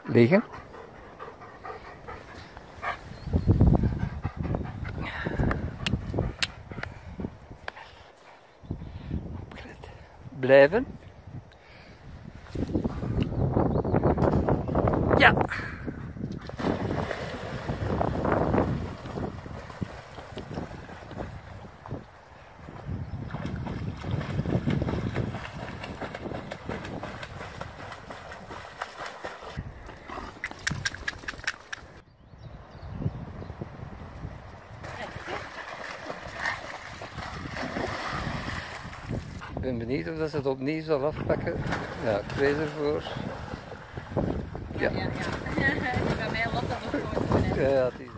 liggen. Blijven. Ja. Ik ben benieuwd of dat ze het opnieuw zal afpakken. Ja, ik vrees ervoor. Ja. Ja. Bij mij loopt dat nog gewoon. Ja, het is